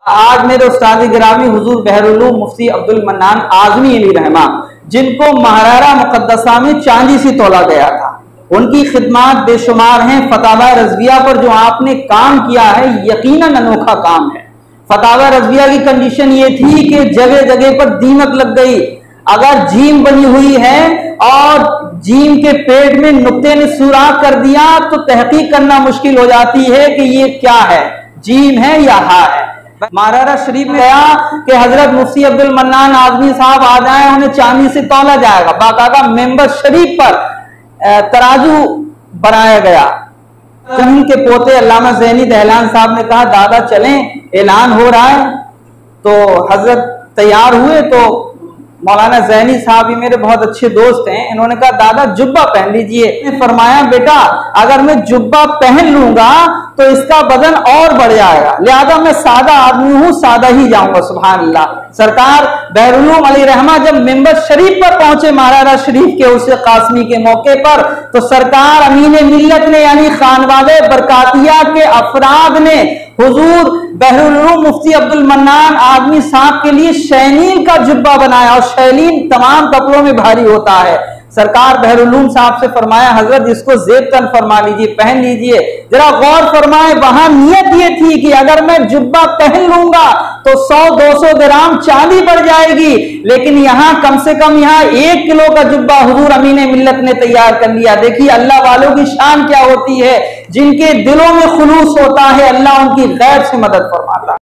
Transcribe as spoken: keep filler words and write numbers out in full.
आज मेरे उस्ताद गिरामी हुजूर बहरुल्लूम मुफ्ती अब्दुल मन्नान आज़मी अली रहमा, जिनको महारारा मुक़द्दसा में चांदी से तोला गया था, उनकी खिदमत बेशुमार हैं। फतावा रज़विया पर जो आपने काम किया है यकीनन अनोखा काम है। फतावा रज़विया की कंडीशन ये थी कि जगह जगह पर दीमक लग गई। अगर जीम बनी हुई है और जीम के पेट में नुक्ते ने सुराख कर दिया तो तहकीक करना मुश्किल हो जाती है कि ये क्या है, जीम है या हा है। महारारा शरीफ में गया कि हजरत मुफ्ती अब्दुल मन्नान आज़मी साहब आ जाए, उन्हें चांदी से तौला जाएगा। बाकायदा मेंबर शरीफ पर तराजू बनाया गया। जमीन के पोते अल्लामा ज़ैनी दहलान साहब ने कहा दादा चलें, ऐलान हो रहा है। तो हजरत तैयार हुए तो मौलाना ज़ैनी साहब भी मेरे बहुत अच्छे दोस्त हैं, इन्होंने कहा दादा जुब्बा पहन लीजिए। फरमाया बेटा अगर मैं जुब्बा पहन लूंगा तो इसका बदन और बढ़ जाएगा, लिहाजा मैं सादा आदमी हूं, सादा ही जाऊंगा। सुभान अल्लाह। सरकार बहरुल्लूम अली रहमा जब मेंबर शरीफ पर पहुंचे महारारा शरीफ के उस कासमी के मौके पर, तो सरकार अमीन मिल्लत ने यानी खानवादे बरकातिया के अफराद ने हुजूर बहरुल्लूम मुफ्ती अब्दुल मन्नान आज़मी साहब के लिए शैलीन का जुब्बा बनाया, और शैलीन तमाम कपड़ों में भारी होता है। सरकार बहरुल्लूम साहब से फरमाया हजरत इसको जेब तन फरमा लीजिए, पहन लीजिए। जरा गौर फरमाए, वहां नियत ये थी कि अगर मैं जुब्बा पहन लूंगा तो सौ दो सौ ग्राम चांदी बढ़ जाएगी, लेकिन यहां कम से कम यहां एक किलो का जुब्बा हुजूर अमीन मिल्लत ने तैयार कर लिया। देखिए अल्लाह वालों की शान क्या होती है, जिनके दिलों में खुलूस होता है अल्लाह उनकी गैर से मदद फरमाता है।